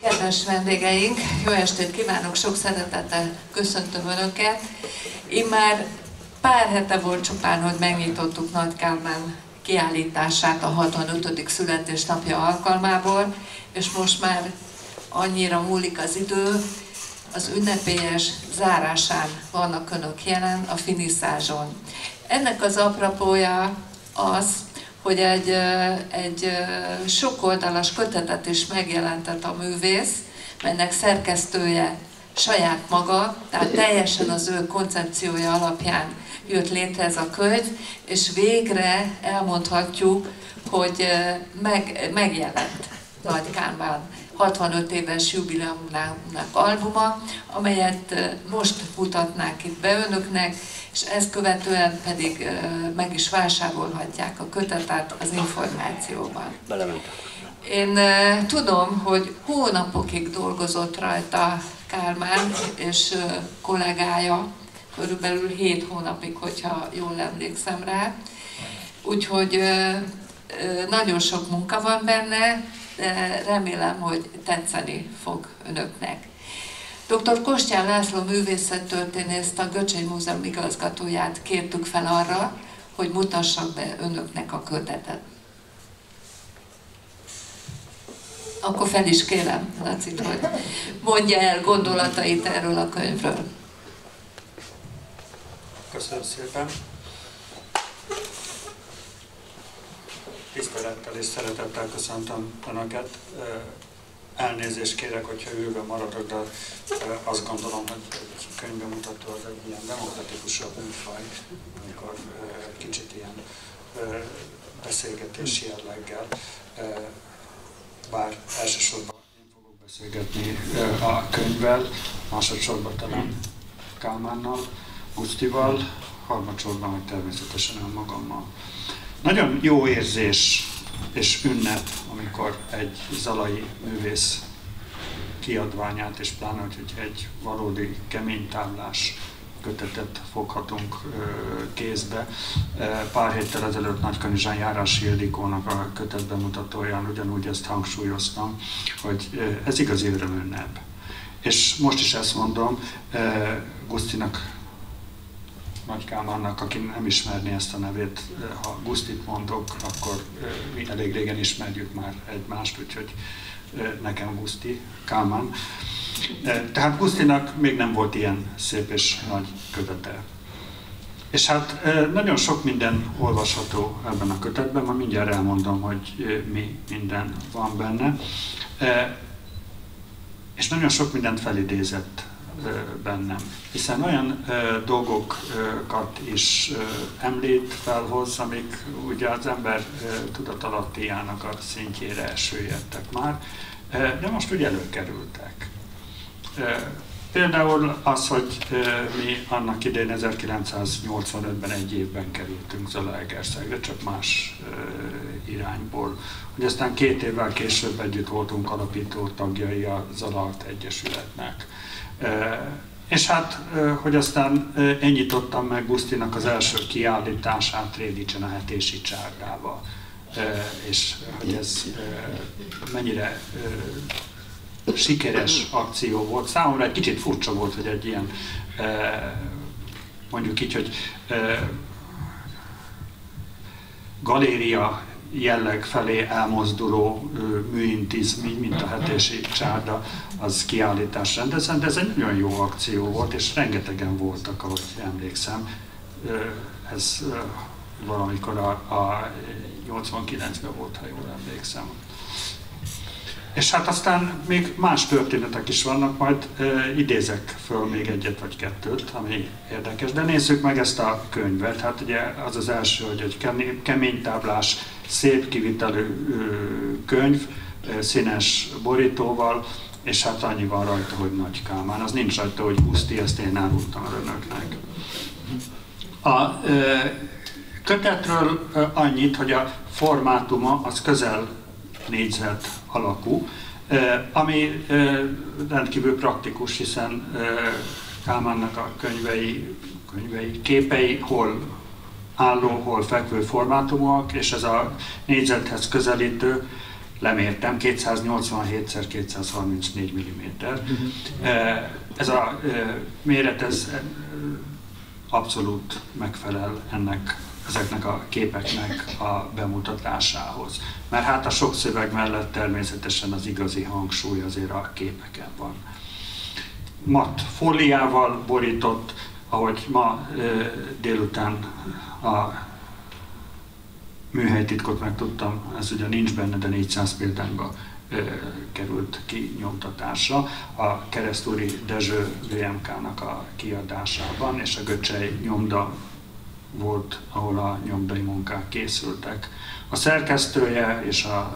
Kedves vendégeink, jó estét kívánok, sok szeretettel köszöntöm Önöket. Én már pár hete volt csupán, hogy megnyitottuk Nagy Kálmán kiállítását a 65. születésnapja alkalmából, és most már annyira múlik az idő, az ünnepélyes zárásán vannak Önök jelen, a finiszázson. Ennek az apropója az, hogy egy sokoldalas kötetet is megjelentett a művész, melynek szerkesztője saját maga, tehát teljesen az ő koncepciója alapján jött létre ez a könyv, és végre elmondhatjuk, hogy megjelent Nagy Kálmán 65 éves jubileumának albuma, amelyet most mutatnánk itt be Önöknek, és ezt követően pedig meg is vásárolhatják a kötetet az információban. Én tudom, hogy hónapokig dolgozott rajta Kálmán és kollégája, körülbelül 7 hónapig, hogyha jól emlékszem rá. Úgyhogy nagyon sok munka van benne, de remélem, hogy tetszeni fog Önöknek. Dr. Kostyán László művészettörténészt, a Göcsény Múzeum igazgatóját kértük fel arra, hogy mutassak be Önöknek a kötetet. Akkor fel is kérem Lacit, hogy mondja el gondolatait erről a könyvről. Köszönöm szépen. Tisztelettel és szeretettel köszöntöm Önöket. Elnézést kérek, hogyha ülve maradok, de azt gondolom, hogy egy könyvbemutató az egy ilyen demokratikusabb műfaj, amikor kicsit ilyen beszélgetési jelleggel, bár elsősorban én fogok beszélgetni a könyvvel, másodszorban talán Kálmánnal, Gusztival, harmadsorban meg természetesen önmagammal. Nagyon jó érzés és ünnep, amikor egy zalai művész kiadványát, és pláne, hogy egy valódi keménytáblás kötetet foghatunk kézbe. Pár héttel ezelőtt Nagykanizsán Járási Ildikónak a kötet bemutatóján ugyanúgy ezt hangsúlyoztam, hogy ez igazi örömünnep. És most is ezt mondom, Gusztinak, Nagy Kálmánnak, aki nem ismerné ezt a nevét, ha Gusztit mondok, akkor mi elég régen ismerjük már egymást, úgyhogy nekem Guszti, Kálmán. Tehát Gusztinak még nem volt ilyen szép és nagy kötete. És hát nagyon sok minden olvasható ebben a kötetben, ma mindjárt elmondom, hogy mi minden van benne. És nagyon sok mindent felidézett bennem, hiszen olyan dolgokat is említ, felhoz, amik ugye az ember tudatalattiának a szintjére süllyedtek már, de most ugye előkerültek. Például az, hogy mi annak idején 1985-ben egy évben kerültünk Zalaegerszegre, csak más irányból. Hogy aztán 2 évvel később együtt voltunk alapító tagjai a Zalaart Egyesületnek. És hát, hogy aztán én nyitottam meg Gusztinak az első kiállítását Rédicsen a Hetési Csárdába. És hogy ez mennyire sikeres akció volt. Számomra egy kicsit furcsa volt, hogy egy ilyen, mondjuk így, hogy galéria jelleg felé elmozduló műintézmény, mint a Hetési Csárda, az kiállítás rendezett, de ez egy nagyon jó akció volt, és rengetegen voltak, ahogy emlékszem. Ez valamikor a 89-ben volt, ha jól emlékszem. És hát aztán még más történetek is vannak, majd idézek föl még egyet vagy kettőt, ami érdekes. De nézzük meg ezt a könyvet. Hát ugye az az első, hogy egy keménytáblás, szép kivitelű könyv, színes borítóval, és hát annyi van rajta, hogy Nagy Kálmán. Az nincs rajta, hogy Guszti, ezt én árultam Önöknek. A kötetről annyit, hogy a formátuma az közel négyzet alakú, ami rendkívül praktikus, hiszen Kálmánnak a könyvei, képei hol álló, hol fekvő formátumok, és ez a négyzethez közelítő lemértem, 287x234 mm. Ez a méret ez abszolút megfelel ezeknek a képeknek a bemutatásához. Mert hát a sok szöveg mellett természetesen az igazi hangsúly azért a képeken van. Matt fóliával borított, ahogy ma délután a műhelytitkot megtudtam, ez ugye nincs benne, de 400 példányba került kinyomtatásra a Keresztúri Dezső VMK-nak a kiadásában, és a Göcsej nyomda volt, ahol a nyomdai munkák készültek. A szerkesztője és a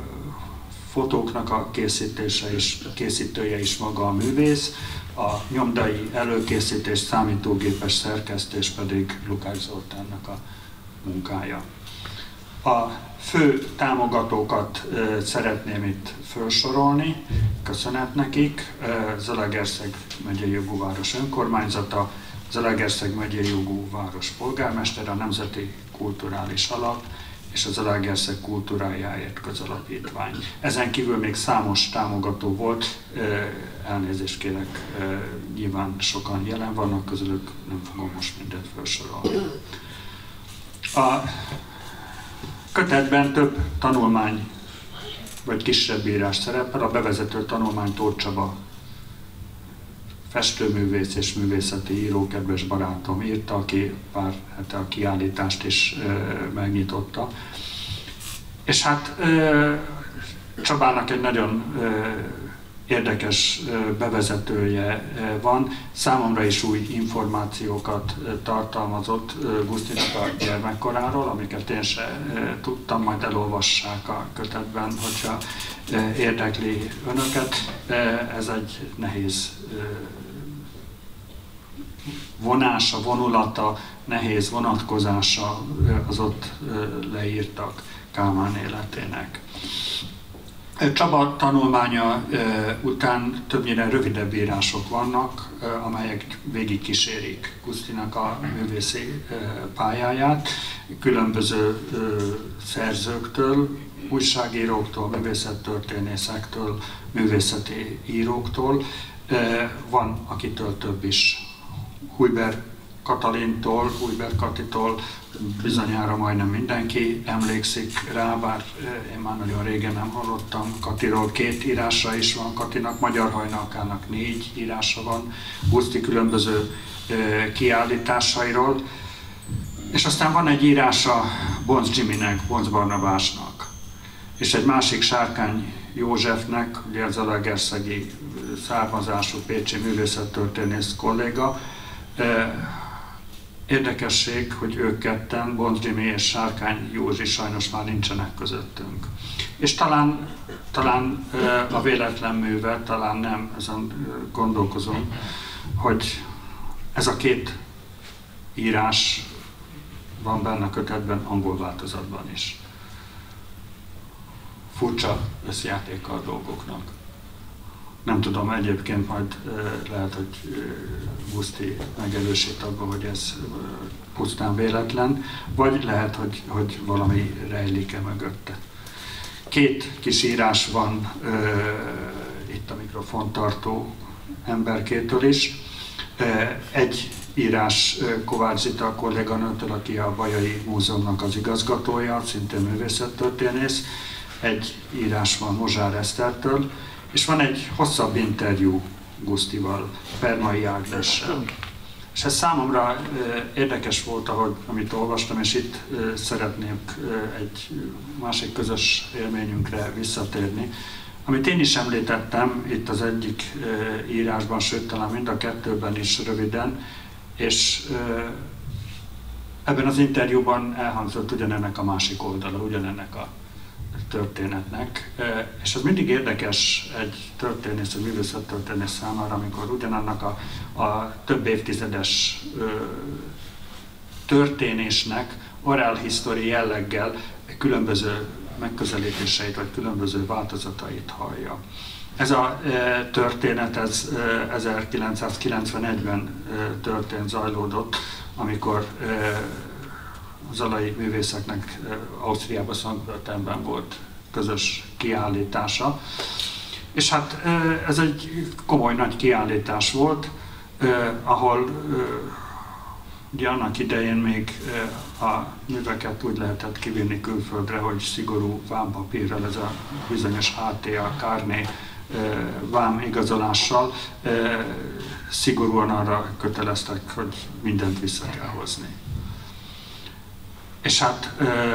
fotóknak a készítője is maga a művész, a nyomdai előkészítés, számítógépes szerkesztés pedig Lukács Zoltánnak a munkája. A fő támogatókat szeretném itt felsorolni, köszönet nekik. Zalaegerszeg megyei jogú város önkormányzata, Zalaegerszeg megyei jogú város polgármestere, a Nemzeti Kulturális Alap és a Zalaegerszeg Kultúrájáért Közalapítvány. Ezen kívül még számos támogató volt, elnézést kérek, nyilván sokan jelen vannak közülük, nem fogom most mindent felsorolni. A kötetben több tanulmány vagy kisebb írás szerepel, a bevezető tanulmány Tóth Csaba festőművész és művészeti író, kedves barátom írta, aki pár hete a kiállítást is megnyitotta. És hát Csabának egy nagyon érdekes bevezetője van, számomra is új információkat tartalmazott Gusztinak a gyermekkoráról, amiket én se tudtam, majd elolvassák a kötetben, hogyha érdekli önöket. Ez egy nehéz vonása, vonulata, nehéz vonatkozása az ott leírtak Kálmán életének. Csaba tanulmánya után többnyire rövidebb írások vannak, amelyek végigkísérik Gusztinak a művészi pályáját, különböző szerzőktől, újságíróktól, művészettörténészektől, művészeti íróktól. Van akitől több is. Hujber Katalintól, Hujber Katitól bizonyára majdnem mindenki emlékszik rá, bár én már nagyon régen nem hallottam. Katiról 2 írása is van, Katinak, Magyar Hajnalkának 4 írása van, Guszti különböző kiállításairól. És aztán van egy írása Bonc Jiminek, Bonc Barnabásnak, és egy másik Sárkány Józsefnek, ugye az zalaegerszegi származású pécsi művészettörténész kolléga. Érdekesség, hogy ők ketten, Bonc Jimi és Sárkány Józsi sajnos már nincsenek közöttünk. És talán a véletlen műve, talán nem, ezen gondolkozom, hogy ez a 2 írás van benne a kötetben angol változatban is. Furcsa összjátéka a dolgoknak. Nem tudom, egyébként majd lehet, hogy Guszti megerősít abban, hogy ez pusztán véletlen, vagy lehet, hogy valami rejlik-e mögötte. 2 kis írás van itt a mikrofontartó emberkétől is. Egy írás Kovács Zita kolléganőtől, aki a Bajai Múzeumnak az igazgatója, szintén művészettörténész. Egy írás van Mozsár Esztertől, és van egy hosszabb interjú Gusztival, Permai Ágnessel. És ez számomra érdekes volt, amit olvastam, és itt szeretnék egy másik közös élményünkre visszatérni. Amit én is említettem itt az egyik írásban, sőt talán mind a 2-ben is röviden, és ebben az interjúban elhangzott ugyanennek a másik oldala, ugyanennek a történetnek, és az mindig érdekes egy történész, egy művészettörténész számára, amikor ugyanannak a több évtizedes történésnek orál history jelleggel különböző megközelítéseit vagy különböző változatait hallja. Ez a történet ez 1991-ben zajlódott, amikor zalai művészeknek Ausztriában, Szentpöltenben volt közös kiállítása. És hát ez egy komoly nagy kiállítás volt, ahol ugye annak idején még a műveket úgy lehetett kivinni külföldre, hogy szigorú vámpapírral, ez a bizonyos HTA Carné vám igazolással szigorúan arra köteleztek, hogy mindent vissza kell hozni. És hát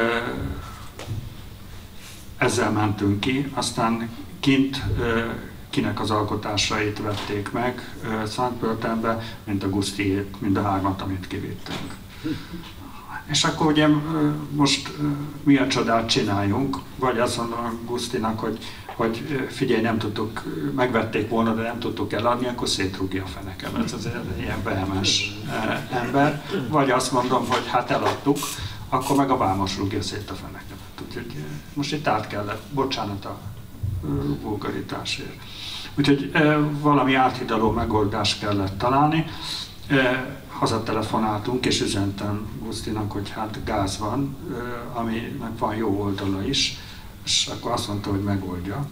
ezzel mentünk ki, aztán kint kinek az alkotásait vették meg Szentpöltenbe, mint a Gusztiét, mind a hármat, amit kivittünk. És akkor ugye most mi a csodát csináljunk, vagy azt mondom a Gusztinak, hogy figyelj, nem tudtuk, megvették volna, de nem tudtuk eladni, akkor szétrúgja a fenekem. Ez az ilyen vehemens ember. Vagy azt mondom, hogy hát eladtuk, akkor meg a vámos rúgja szét a fenekemet. Úgyhogy most itt át kellett, bocsánat a vulgaritásért. Úgyhogy valami áthidaló megoldást kellett találni. Hazatelefonáltunk és üzentem Gusztinak, hogy hát gáz van, aminek van jó oldala is, és akkor azt mondta, hogy megoldja.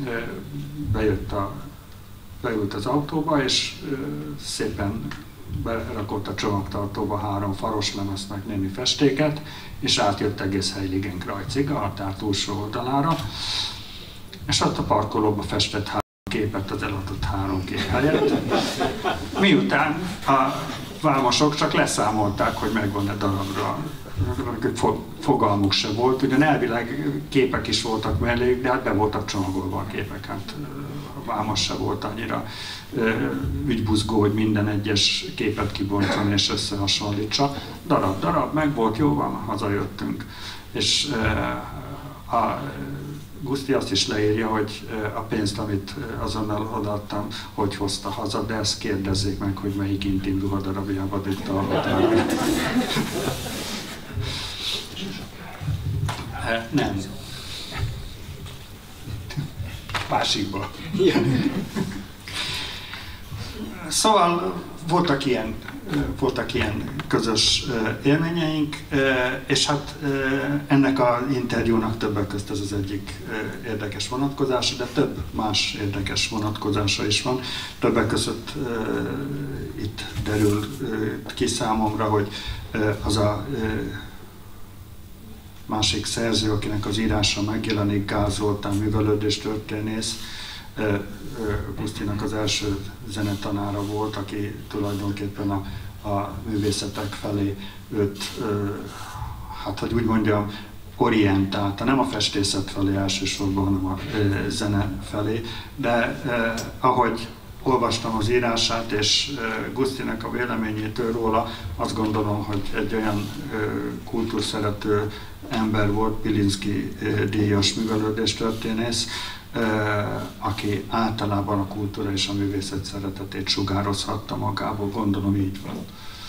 Beült az autóba, és szépen berakott a csomagtartóba 3 faroslemezt meg némi festéket, és átjött egész Heiligenkreuzig, a határ túlsó oldalára, és ott a parkolóba festett 3 képet az eladott 3 kép helyett. Miután a vámosok csak leszámolták, hogy megvan-e darabra, fogalmuk se volt. Ugyan elvileg képek is voltak melléjük, de hát be voltak csomagolva a képek. Hát a vámos se volt annyira ügybuzgó, hogy minden egyes képet kibontson és összehasonlítsa. Darab, meg volt, jó van, hazajöttünk. És a Guszti azt is leírja, hogy a pénzt, amit azonnal odaadtam, hogy hozta haza, de ezt kérdezzék meg, hogy melyik intim ruhadarabjába vitte a határba. Nem. Másikba. Szóval voltak ilyen közös élményeink, és hát ennek az interjúnak többek között ez az egyik érdekes vonatkozása, de több más érdekes vonatkozása is van. Többek között itt derül ki számomra, hogy az a másik szerző, akinek az írása megjelenik, Gál Zoltán művelődéstörténész, Gusztinak az első zenetanára volt, aki tulajdonképpen a művészetek felé őt, hát hogy úgy mondjam, orientálta, nem a festészet felé elsősorban, hanem a zene felé, de ahogy olvastam az írását és Gusztinak a véleményétől róla, azt gondolom, hogy egy olyan kultúrszerető ember volt, Pilinszky díjas művelődéstörténész, aki általában a kultúra és a művészet szeretetét sugározhatta magából, gondolom így van.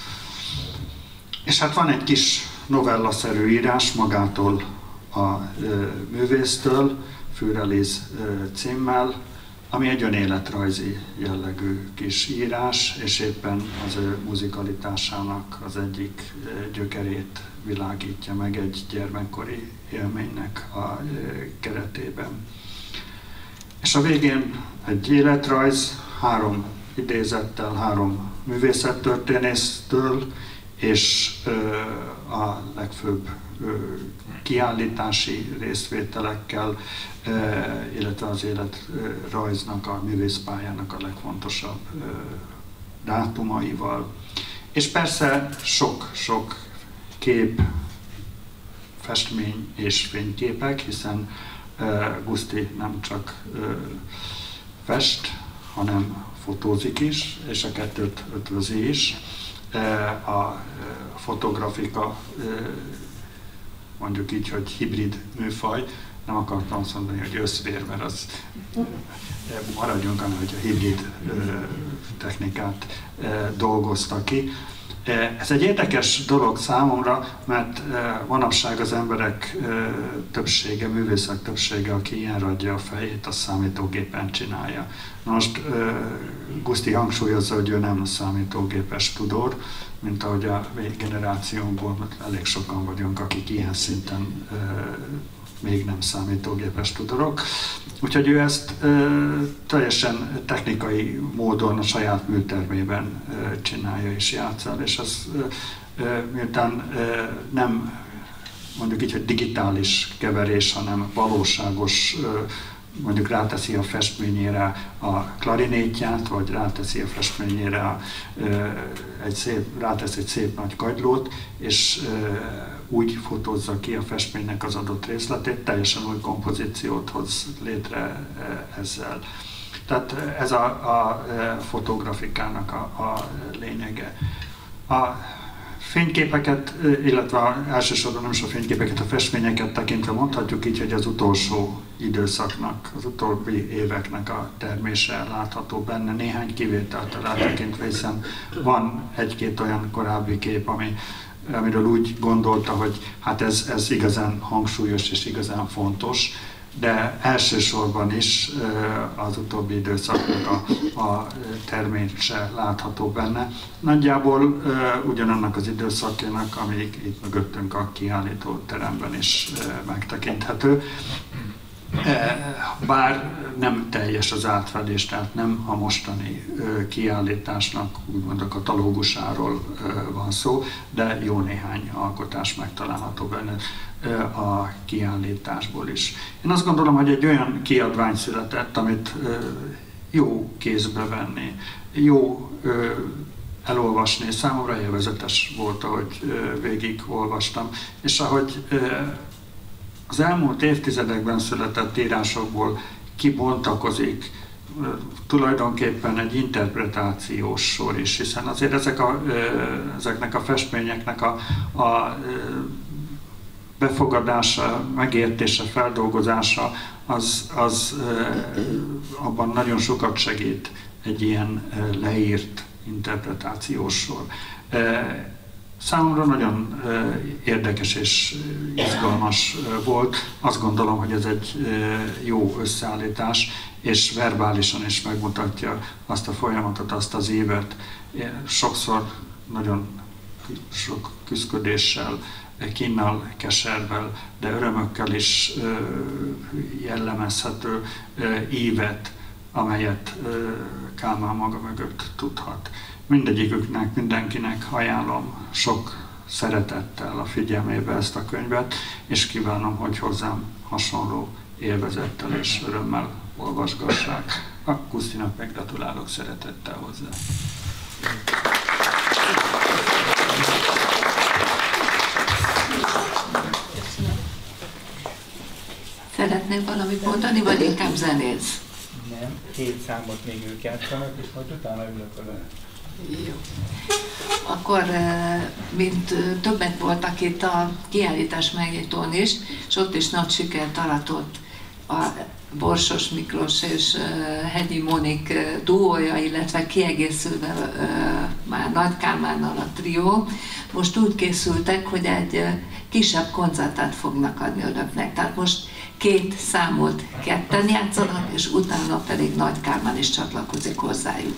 És hát van egy kis novellaszerű írás magától a művésztől, Füreliz címmel, ami egy önéletrajzi jellegű kis írás, és éppen az ő muzikalitásának az egyik gyökerét világítja meg egy gyermekkori élménynek a keretében. És a végén egy életrajz, 3 idézettel, 3 művészettörténésztől, és a legfőbb kiállítási részvételekkel, illetve az életrajznak, a művészpályának a legfontosabb dátumaival. És persze sok kép, festmény és fényképek, hiszen Guszti nem csak fest, hanem fotózik is, és a kettőt ötvözi is. A fotografika, mondjuk így, hogy hibrid műfaj, nem akartam azt mondani, hogy összvér, mert az maradjunk annál, hogy a hibrid technikát dolgozta ki. Ez egy érdekes dolog számomra, mert manapság az emberek többsége, művészek többsége, aki ilyen radja a fejét, a számítógépen csinálja. Na most Guszti hangsúlyozza, hogy ő nem számítógépes tudór, mint ahogy a generációnkból elég sokan vagyunk, akik ilyen szinten még nem számítógépes tudorok. Úgyhogy ő ezt teljesen technikai módon a saját műtermében csinálja és játszál, és az miután nem mondjuk így, hogy digitális keverés, hanem valóságos, mondjuk ráteszi a festményére a klarinétját, vagy ráteszi a festményére rátesz egy szép nagy kagylót, és úgy fotózza ki a festménynek az adott részletét, teljesen új kompozíciót hoz létre ezzel. Tehát ez a fotografikának a lényege. A fényképeket, illetve elsősorban nem is a fényképeket, a festményeket tekintve mondhatjuk így, hogy az utolsó időszaknak, az utóbbi éveknek a termése látható benne, néhány kivételt rátekintve, hiszen van egy-két olyan korábbi kép, amiről úgy gondolta, hogy hát ez igazán hangsúlyos és igazán fontos, de elsősorban is az utóbbi időszaknak a termése látható benne. Nagyjából ugyanannak az időszakének, amíg itt mögöttünk a kiállító teremben is megtekinthető. Bár nem teljes az átfedés, tehát nem a mostani kiállításnak úgymond a katalógusáról van szó, de jó néhány alkotás megtalálható benne a kiállításból is. Én azt gondolom, hogy egy olyan kiadvány született, amit jó kézbe venni, jó elolvasni. Számomra élvezetes volt, ahogy végigolvastam, és ahogy az elmúlt évtizedekben született írásokból kibontakozik tulajdonképpen egy interpretációs sor is, hiszen azért ezeknek a festményeknek a befogadása, megértése, feldolgozása az abban nagyon sokat segít egy ilyen leírt interpretációs sor. Számomra nagyon érdekes és izgalmas volt. Azt gondolom, hogy ez egy jó összeállítás, és verbálisan is megmutatja azt a folyamatot, azt az évet. Sokszor nagyon sok küszködéssel, kínnal, keservel, de örömökkel is jellemezhető évet, amelyet Kálmán maga mögött tudhat. Mindegyiküknek, mindenkinek ajánlom sok szeretettel a figyelmébe ezt a könyvet, és kívánom, hogy hozzám hasonló élvezettel és örömmel olvasgassák. A Gusztinak meg gratulálok szeretettel hozzá. Szeretnél valamit mondani, vagy inkább zenész? Nem, 7 számot még ők játszanak, és majd utána ülök oda. Jó. Akkor, mint többek voltak itt a kiállítás megnyitón is, és ott is nagy sikert aratott a Borsos Miklós és Hegyi Monik duója, illetve kiegészülve már Nagy Kálmánnal a trió. Most úgy készültek, hogy egy kisebb koncertet fognak adni önöknek. Tehát most 2 számot ketten játszanak, és utána pedig Nagy Kálmán is csatlakozik hozzájuk.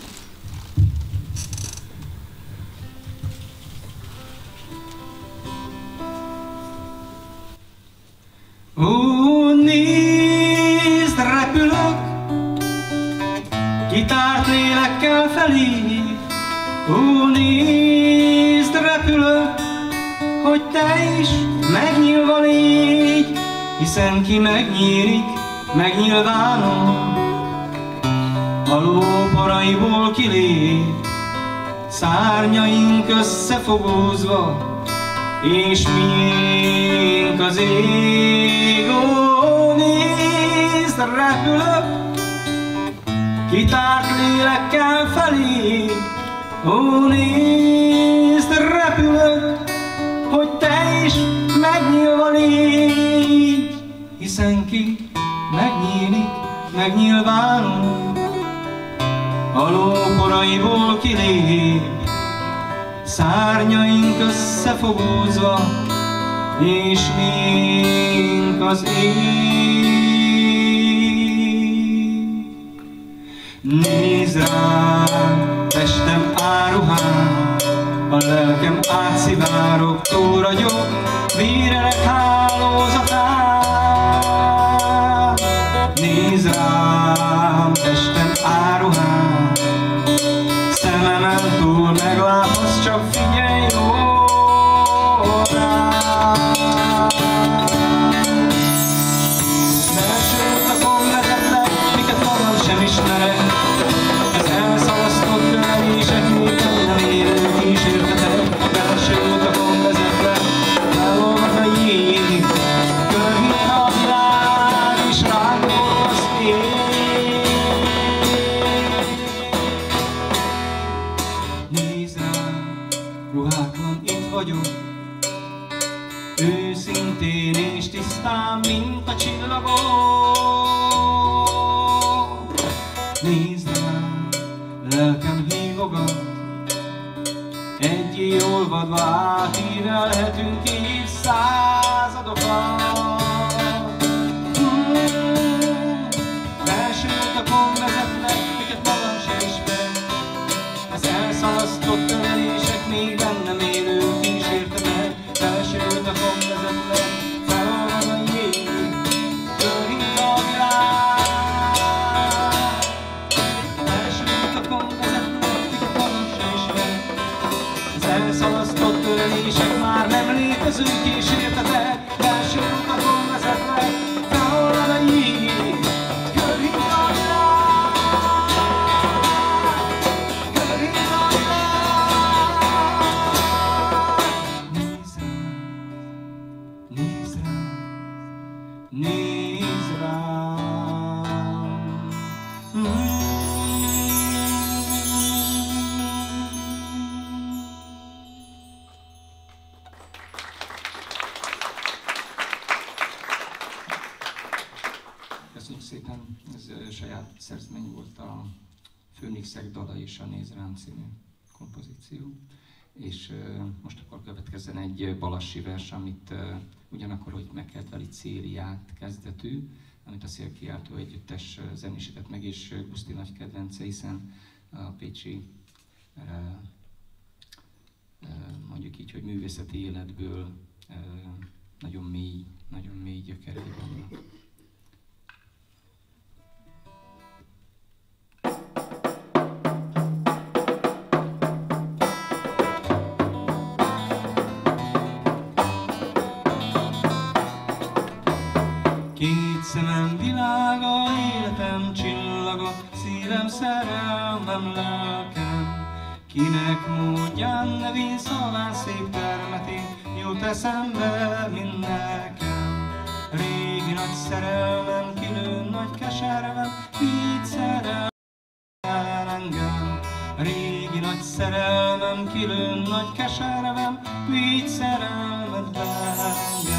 Ó, nézd, repülök, kitárt lélekkel felé. Ó, nézd, repülök, hogy te is megnyílva légy, hiszen ki megnyílik, megnyilvánul, a lóporaiból kilép, szárnyaink összefogózva, és miénk az ég. Ó, nézd, repülök, kitárt lélekkel felé. Ó, nézd, repülök, hogy te is megnyílva légy, hiszen ki megnyílik, megnyilvánul, a lóporaiból kilép, szárnyaink összefogózva, és miénk az ég. Nézd rám, testem áruhán, a lelkem átszivárog, túl ragyog, vérelek hálózatán. Nézd rám, testem áruhám, szememen túl meglátsz, csak figyelj jól rám. Belső utakon vezetlek, miket magam sem ismerek, ez elszalasztott tölelések, még nem élő kísértetek. Belső utakon vezetlek, felolvad a jég, körhír a világ, és rágol az ég. Nézd rám, ruhátlan itt vagyok, őszintén és tisztán, mint a csillagok. Nézd rám, lelkem hívogat, egyé olvadva átívelhetünk évszázadokat. Belső utakon vezetlek, miket magam sem ismerek, az elszalasztott tölelések, még bennem élő kísértetek. Belső utakon vezetlek, felolvad a jég, körhír a világ. Belső utakon vezetlek, miket magam sem ismerek, az elszalasztott tölelések, már nem létező kísértetek. Belső utakon vezetlek, felolvad a jég, körhír a világ. Körhír a világ. Nézd rám, nézd rám. Köszönjük szépen, ez saját szerzmény volt, a Főnixek dala és a Nézd rám című kompozíció. És most akkor következzen egy balassi vers, amit ugyanakkor, hogy megkedveli Céliát kezdetű, amit a Szélkiáltó együttes zenésített meg, és Guszti nagy kedvence, hiszen a pécsi, mondjuk így, hogy művészeti életből nagyon mély gyökerei vannak. Két szemem világa, életem csillaga, szívem, szerelmem, lelkem. Kinek módján nevén szaván szép termetén jut eszembe, mint nekem. Régi nagy szerelmem, kilő nagy keservem, így szerel engem. Régi nagy szerelmem, kilő nagy keservem, így szerelmed engem.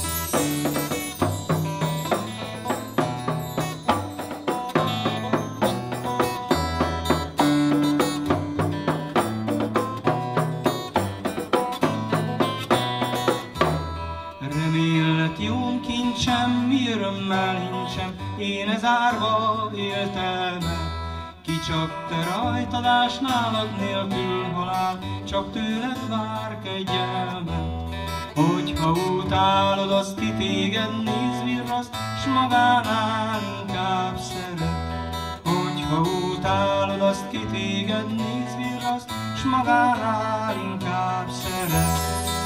Semmi örömmel nincsem, én ez árva éltelme. Ki csak te rajtadás, nálad nélkül halál, csak tőled vár kegyelmet. Hogyha utálod azt, ki téged néz virraszt, s magánál inkább szeret. Hogyha utálod azt, ki téged néz virraszt, s magánál inkább szeret.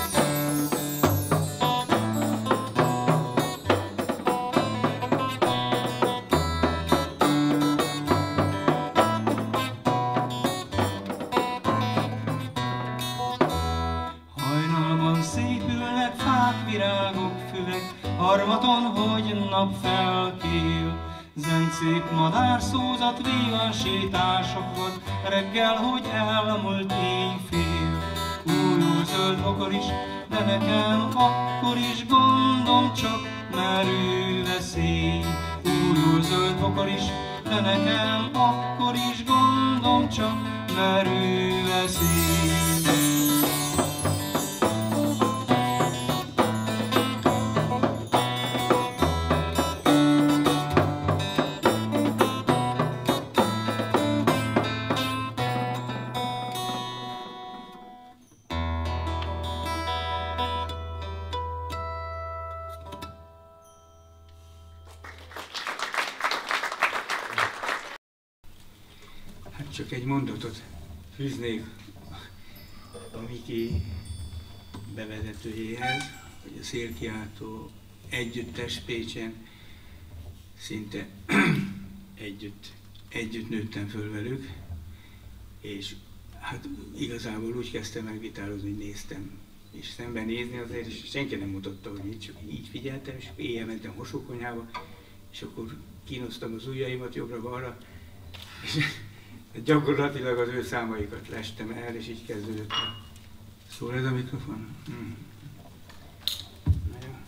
Harmaton, hogy nap felkél, zencép madárszózat, vígan sétások volt, reggel, hogy elmúlt éjfél. Újul zöld okor is, de nekem akkor is gondom csak merő veszély. Újul zöld okor is, de nekem akkor is gondom csak merő veszély. Hát csak egy mondatot fűznék a Miki bevezetőjéhez, hogy a Szélkiáltó együttes Pécsen szinte együtt nőttem föl velük, és hát igazából úgy kezdtem meg gitározni, hogy néztem. És szembenézni azért, és senki nem mutatta, hogy így, csak így figyeltem, és éjjel mentem mosókonyhába, és akkor kínoztam az ujjaimat jobbra-balra, és gyakorlatilag az ő számaikat lestem el, és így kezdődött. Szól ez a mikrofon? Na jó.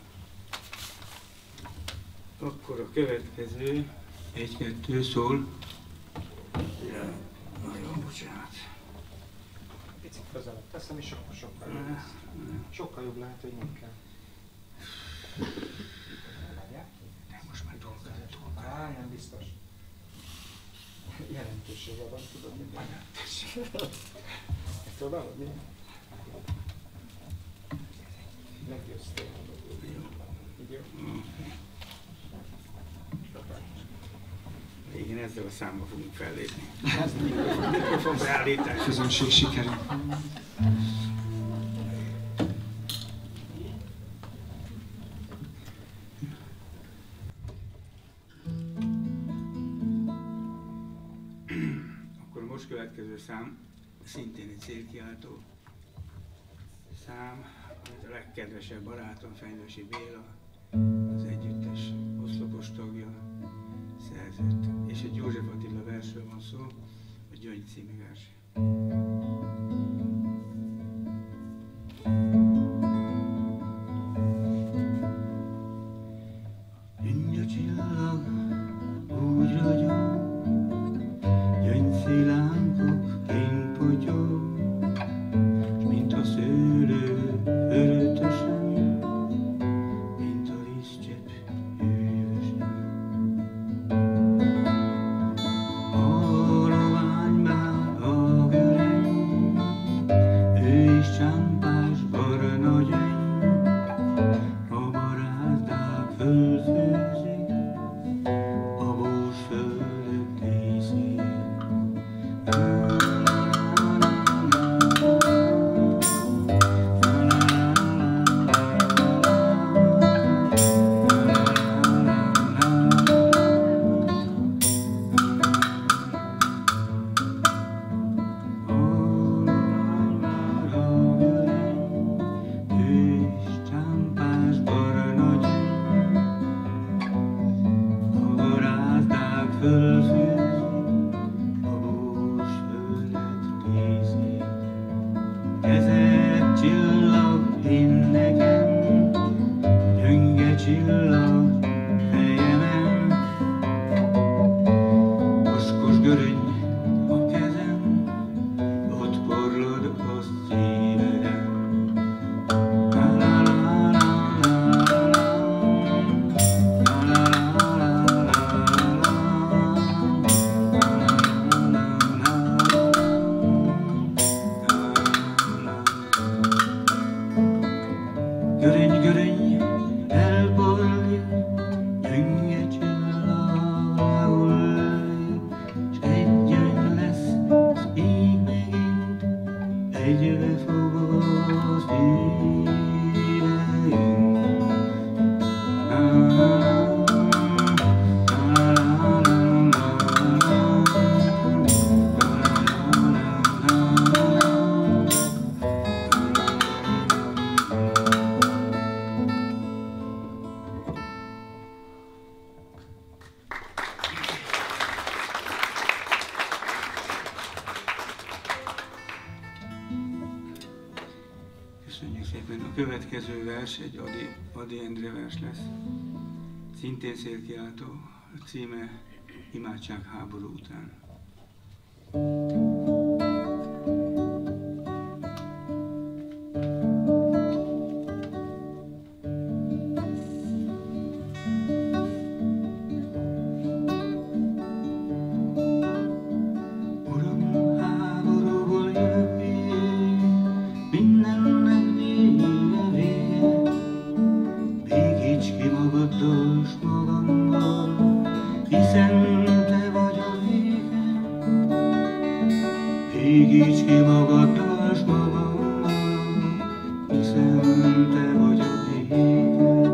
Akkor a következő, 1-2 szól. Ja, nagyon bocsánat. Picit közelebb teszem, és akkor sokkal jobb lesz. Sokkal jobb lehet, hogy nem kell. De most már dolgozom. Nem biztos. Jelentősége van, tudod, mit mondja. Próbálod, mi? Meggyőztél. Így jó? Igen, ezzel a számmal fogunk fellépni. Mikrofon beállítás. Közönség sikerül. Akkor most következő szám, szintén egy Szélkiáltó szám, amit a legkedvesebb barátom, Fenyősi Béla, az együttes oszlopos tagja szerzett. És egy József Attila versről van szó, a Gyöngy című vers. Gyöngy a csillag, úgy ragyog, gyöngyszilántok kénypotyog, s mint a szőlő örötösen, mint a lisztcsepp hűvösen. Halovány bár a görény, ő is csámpás barna gyöny, a barázdák fölfőzik, a bús fölött díszik. Kezed csillag én nekem, gyönge csillag fejemen, vaskos göröny a kezem, ott porlad a szíveden. Göröny, göröny, elborlik, gyönge csillag lehull, s egy gyöngy lesz az ég megint, egybe fog az éveink. Köszönjük szépen. A következő vers egy Ady Endre vers lesz. Szintén Szélkiáltó. A címe Imádság háború után. Uram, háborúból jövök én, mindennek vége, vége. Békíts ki magaddal s magammal, hiszen te vagy a vége. Égíts ki magaddal s magammal, hiszen te vagy a vége.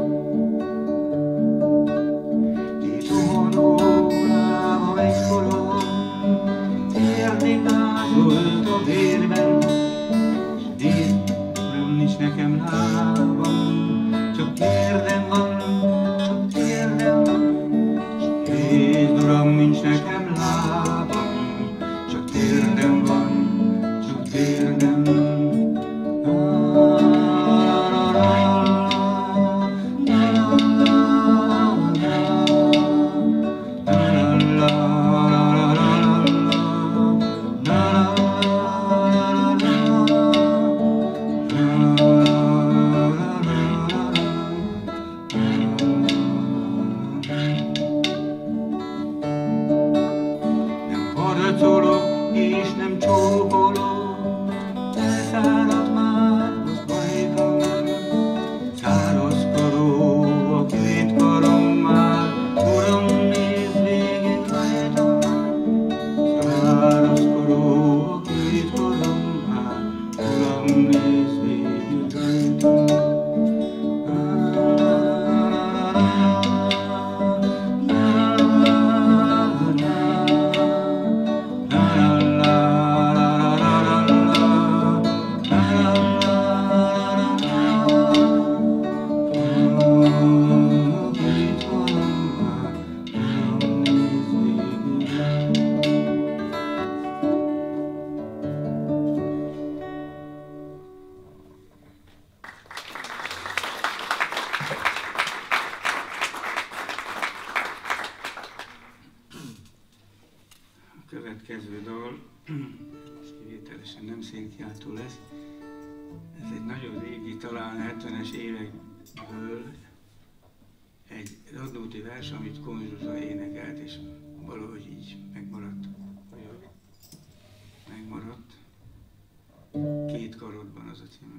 Titomonó lába megforog, térdig lázolt a vérben, s vérből nincs nekem lábam, csak térdem van, csak térdem van, s védd, Uram, nincs nekem lábam, csak térdem van, csak térdem van. Következő dal, kivételesen nem szénkiáltó lesz. Ez egy nagyon régi, talán 70-es évekből egy Radnóti vers, amit Kohn Zsuzsa énekelt, és valahogy így megmaradt. Megmaradt. Két karodban az a cím.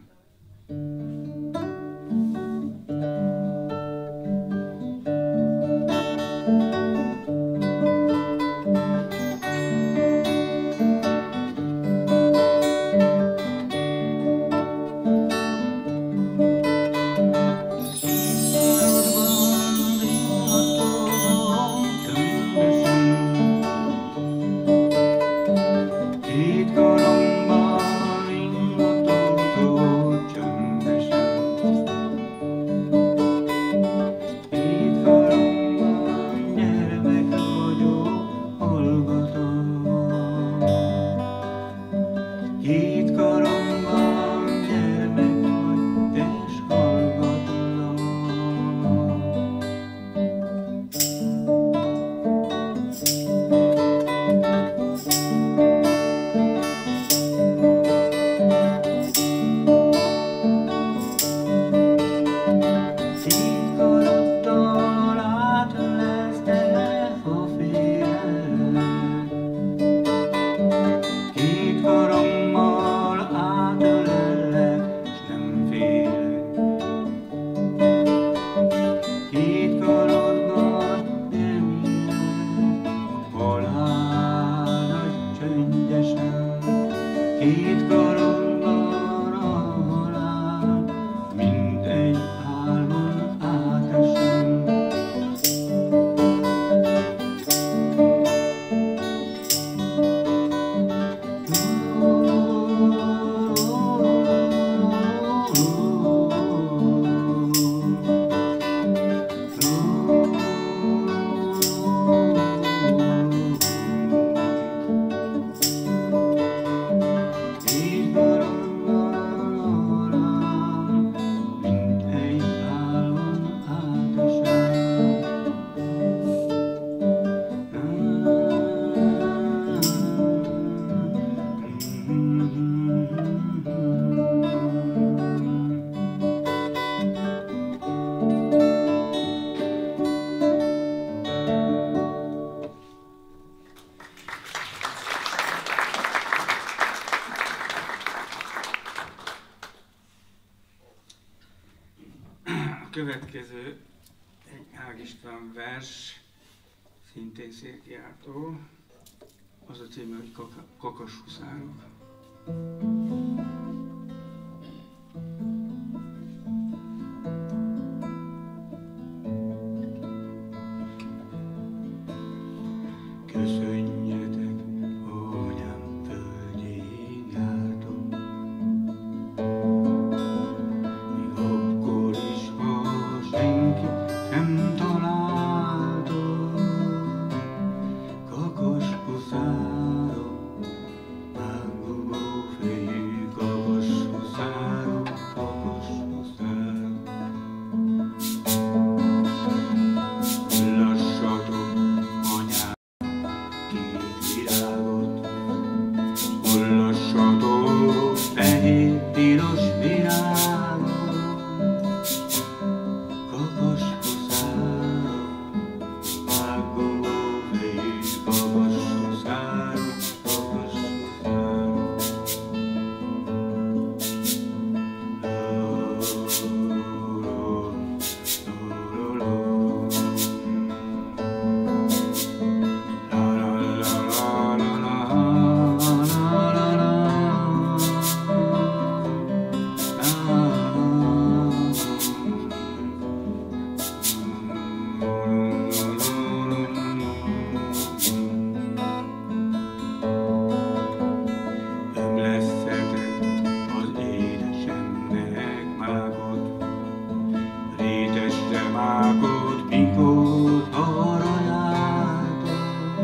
Következő egy Ág István vers, szintén székjártó, az a címe, hogy Kakashuszárok. Köszönjetek, anyám földjén jártok, még akkor is, ha senki sem találtok. Kakas huszárok, vágógó fejű kakas huszárok, kakas huszárok. Lassatok, anyám, két virágot, hullassatok fehér piros virágot. Kakas huszárok, vágógó fejű kakas huszárok, kakas huszárok. Ömleszthetek az édesemnek mákot, rétesre mákot, mikor arra jártok.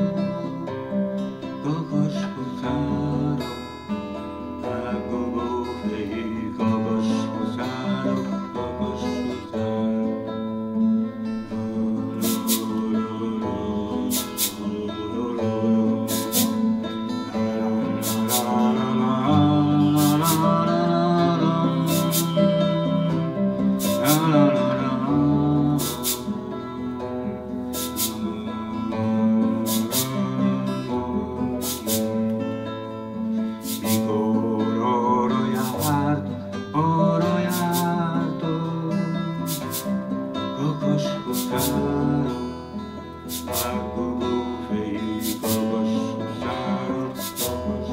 Kakas huszárok, vágógó fejű kakas huszárok, kakas huszárok. Mikor arra jártok, kakas huszárok, vágógó fejű kakas huszárok, kakas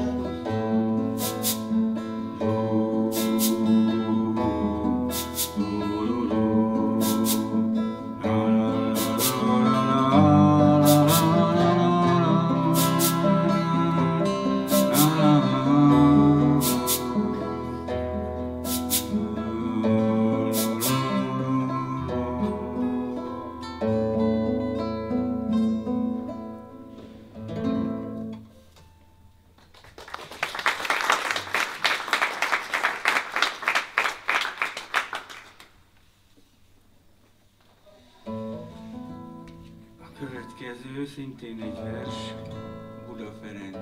A következő szintén egy vers, Buda Ferenc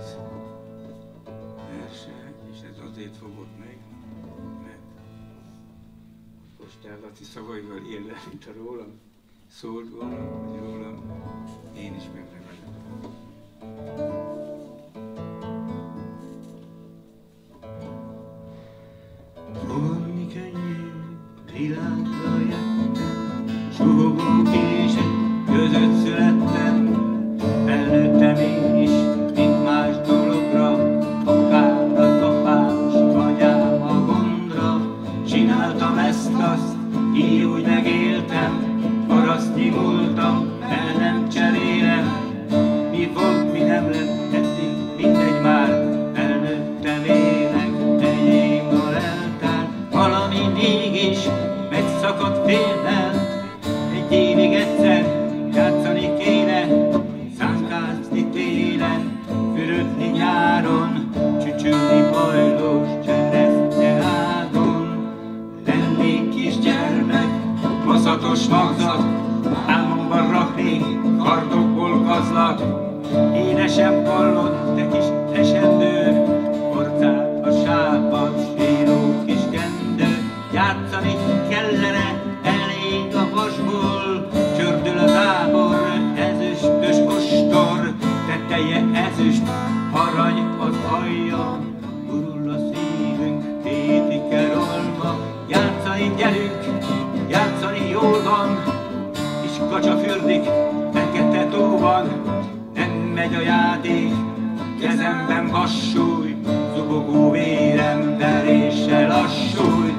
verse, és ez azért fogott meg, mert Postár Laci szavaival élve, mint a rólam szólt volna, hogy rólam én is megragadom. Fogadni könnyű világra jöttem, suhogó kések között születtem, felnőttem én is, mint más dologra, akár az apám, s anyám a gondra. Csináltam ezt-azt, így úgy megéltem, parasztnyi voltam, el nem cserélem. Mi volt, mi nem lett, eddig mindegy már, felnőttem élek, enyémmal eltelt, valami mégis megszakadt félben. Egy évig egyszer játszani kéne, szánkázni télen, fürödni nyáron, csücsülni bajlós cseresznye ágon. Lennék kisgyermek, maszatos magzat, álmomban raknék kardokból gazlat. Édesem hallott, te kis esendő, orcát a sápad, síró kis kendő. Játszani kellene, elég a vasból, csördül az ábor, ezüstös ostor, teteje ezüst, arany az alja, gurul a szívünk, tétik el olva. Játszani gyerünk, játszani jól van, kis kacsa fürdik, fekete tóban, nem megy a játék, kezemben vassúly, Robogó vérem veréssel lassulj.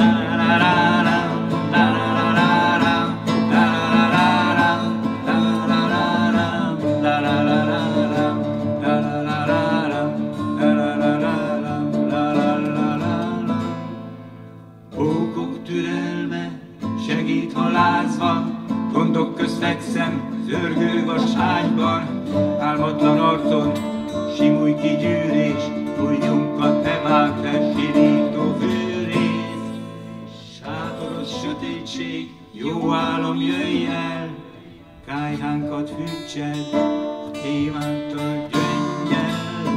Pókok türelme segít, ha láz van, gondok közt fekszem, zörgő vaságyban, álmatlan arcon simulj ki gyűrés, ujjunkat ne vágd le sirító fűrész. Sátoros sötétség, jó álom jöjj el, kályhánkat fűtsed, évántal gyöngyel.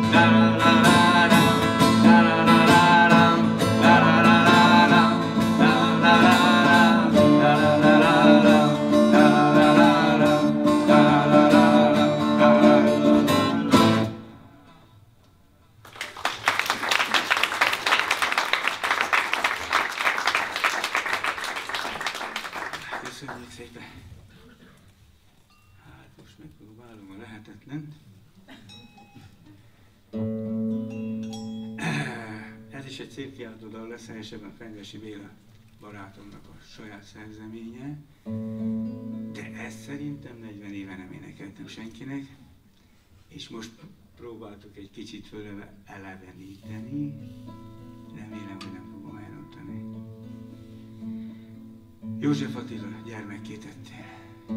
Köszönjük szépen! Hát most megpróbálom a lehetetlent. Ez is egy szép kiáltó dal lesz, helyesebben Fenyvesi Béla barátomnak a saját szerzeménye. De ezt szerintem 40 éve nem énekeltem senkinek. És most próbáltuk egy kicsit fölöve eleveníteni. Remélem, hogy nem fogom elrontani. József Attila gyermekké tettél.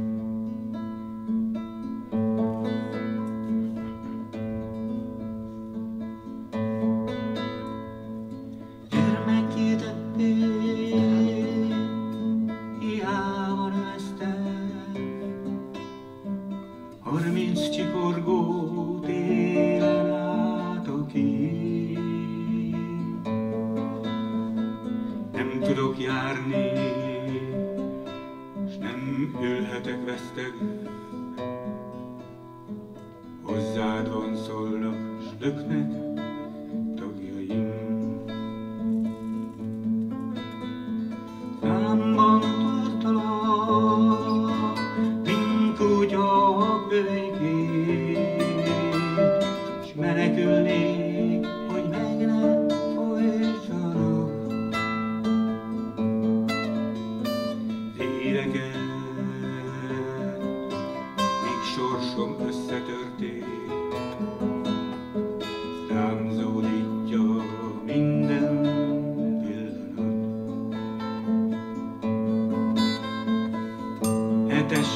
Gyermekké tettél, hiába növesztem, 30 csikorgó télen álltok én. Nem tudok járni, ülhetek veszteg, hozzád vonszolnak, s löknek tagjaim. Számban tartalak, mint kutya bölykét, s menekülnék, hogy meg ne folytsanak. Éreket, sorsom összetörték, rám zúdítja minden pillanat. Hetes,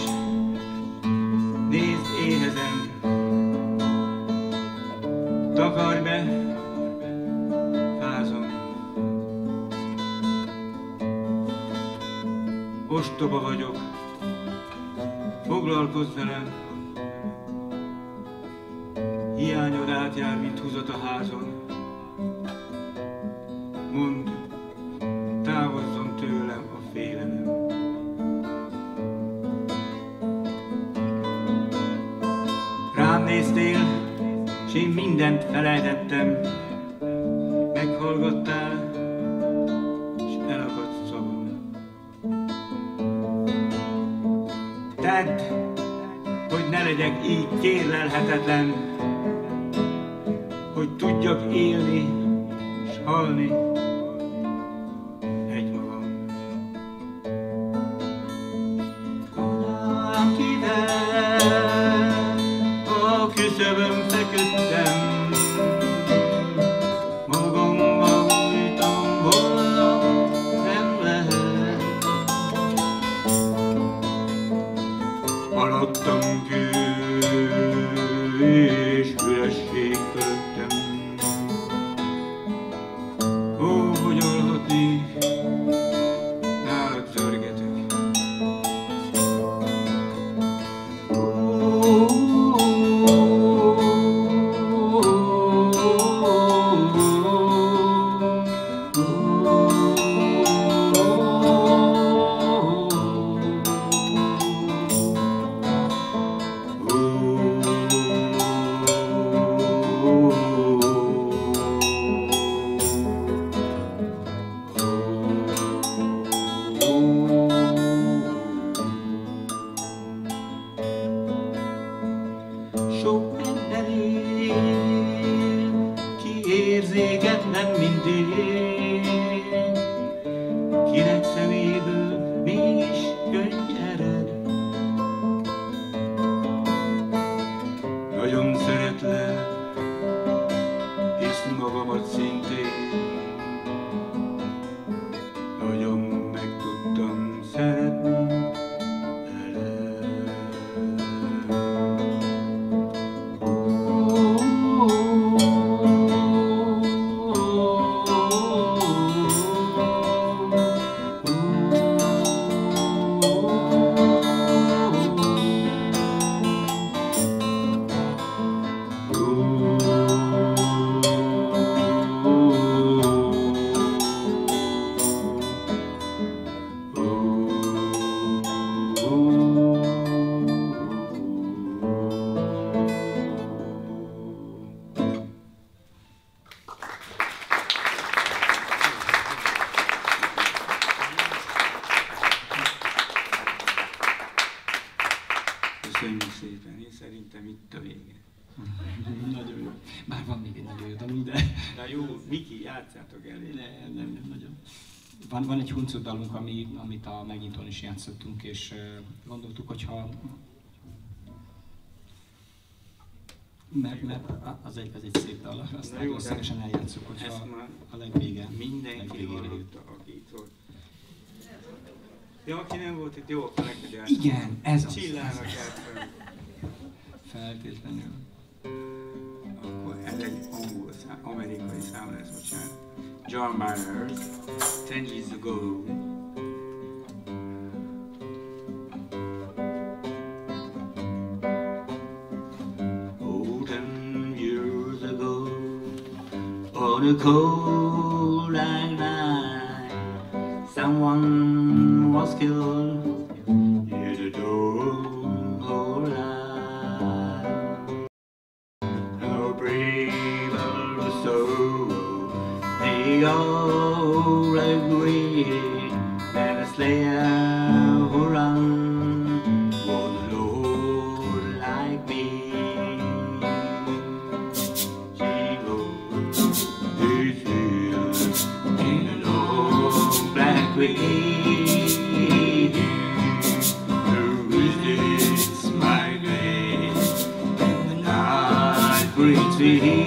nézd, éhezem, takarj be, fázom. Ostoba vagyok, foglalkozz velem, hiányod átjár, mint húzat a házon. Mondd, távozzon tőlem a félelem. Rám néztél, s én mindent felejtettem. Meghallgattál, s elakadt szavam. Tedd, hogy ne legyek így kérlelhetetlen, hogy tudjak élni és halni egymagam. Kodám kivel, a küszöbön feküdtem, magammal bújtam volna, nem lehet. Alattam kő és üresség fölöttem. Ó, hogy alhatnék, nálad zörgetek. Sok ember él, ki érzik őszintén, kinek szeméből mégis gyöngy ered. Nagyon szeretlek, és magamat szintén, nagyon meg tudtam szeretni veled. Köszönjük szépen, én szerintem itt a vége. Nagyon jó. Bár van még egy nagyon jó dalunk, de... Na jó, Miki, játszátok elé. Nem nagyon. Van egy huncut dalunk, amit a megnyitón is játszottunk, és gondoltuk, hogyha... Mert az egy szép dal, azt nagyon szívesen eljátszuk, hogyha a legvége. Mindenki hallotta, aki itt volt. Ja, aki nem volt itt, jó, akkor neked játszunk. Igen, ez az. Csillának játszunk. Feltétlenül. Akkor ez egy amerikai szám lesz, bocsánat. John Myers, 10 Years Ago. Oh, 10 years ago, on a cold night, someone was killed near the door of life. No brave or sorrow, they all agree that a slayer who run was a lord like me. She goes this hill in a long black wig. Who is this, my grace? And the night brings me.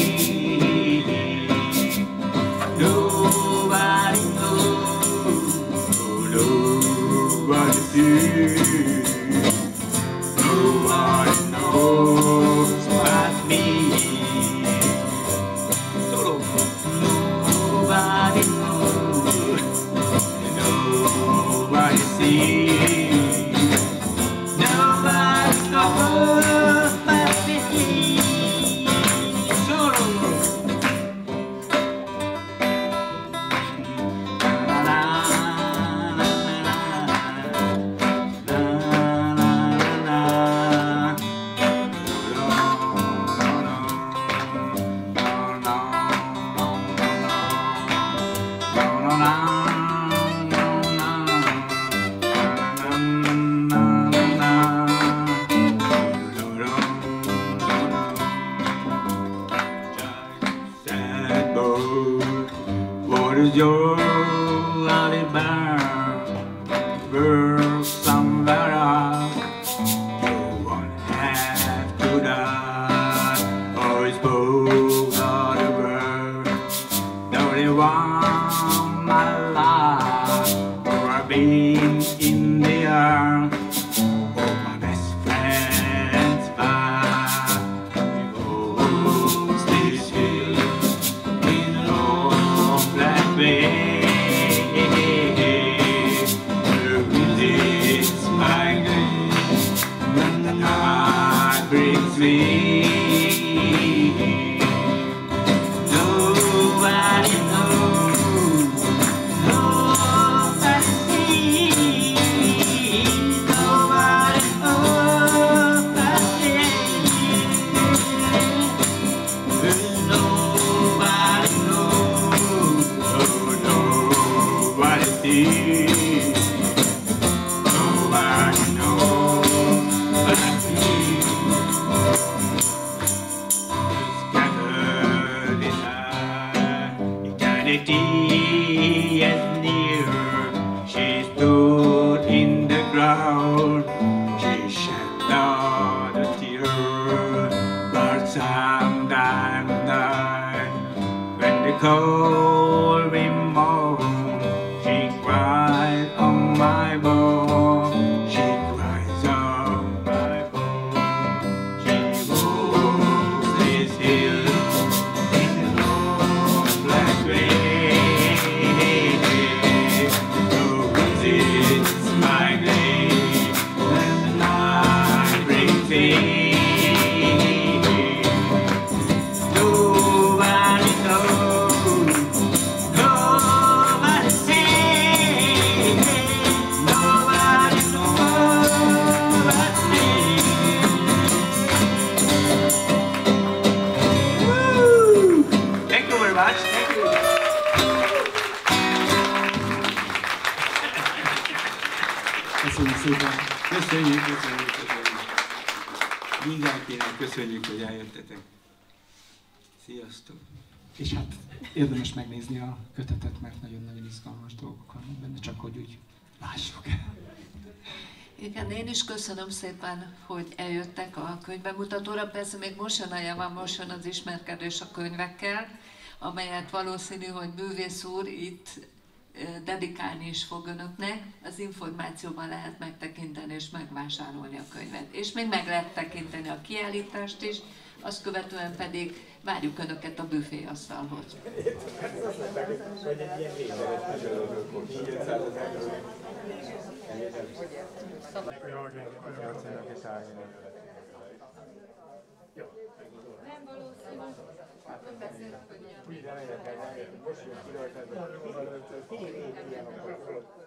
Nobody knows, nobody sees, nobody knows but me. Nobody knows, nobody sees, nobody knows but me. What is your alibi? Girl, somewhere else. No one has to die. Always spoke all the words. Don't you want my life? Or I've been in the arms of my best friend's fire. Oh, this hill in a long black veil. This my grace when the night brings me. Nobody knows, nobody sees, nobody knows but me. Nobody knows, oh, nobody sees, nobody knows but me. Sometimes night when the cold wind moans, she cries on my bone. She cries on my bone. She moves this hill in the long black rain. So visits my grave when the night brings in. Köszönjük szépen! Köszönjük. Mindenkinek köszönjük, hogy eljöttetek. Sziasztok! És hát érdemes megnézni a kötetet, mert nagyon-nagyon izgalmas dolgok vannak benne, csak hogy úgy lássuk. Igen, én is köszönöm szépen, hogy eljöttek a könyvbemutatóra. Persze még most jön az ismerkedés a könyvekkel, amelyet valószínű, hogy művész úr itt dedikálni is fog önöknek. Az információban lehet megtekinteni és megvásárolni a könyvet. És még meg lehet tekinteni a kiállítást is, azt követően pedig várjuk önöket a büféasztalhoz. Nem valószínű, nem beszélünk, hogy ilyen.